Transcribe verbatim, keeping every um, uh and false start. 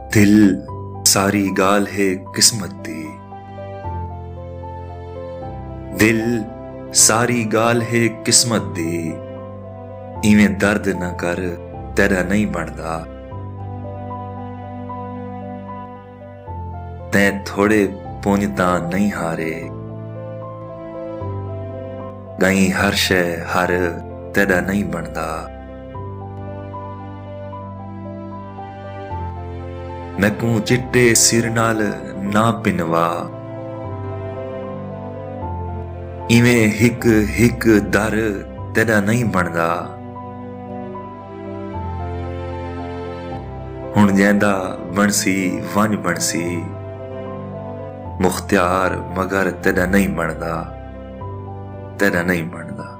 दिल सारी गाल है किस्मत दी। दिल सारी गाल है किस्मत दी। इवें दर्द न कर तेरा नहीं बनदा। तैं थोड़े पुंजता नहीं हारे। गई हर शय हर तेरा नहीं बनदा। मैकू चिट्टे सिर नाल ना पिनवा। इवें हिक हिक दर तेरा नहीं बनदा। हुण जैंदा बनसी वंज बनसी। मुख्तियार मगर तेरा नहीं बनदा। तेरा नहीं बनदा।